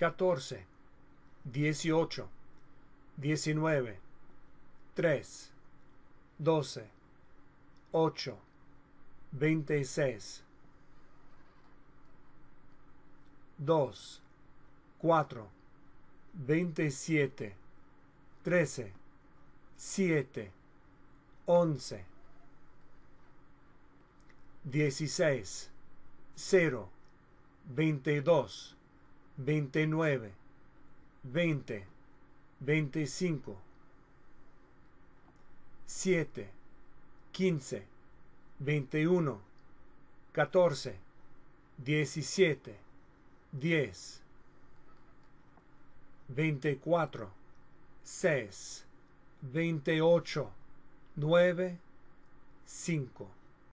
14, 18, 19, 3, 12, 8, 26, 2, 4, 27, 13, 7, 11, 16, 0, 22, 29, 20, 25, 7, 15, 21, 14, 17, 10, 24, 6, 28, 9, 5.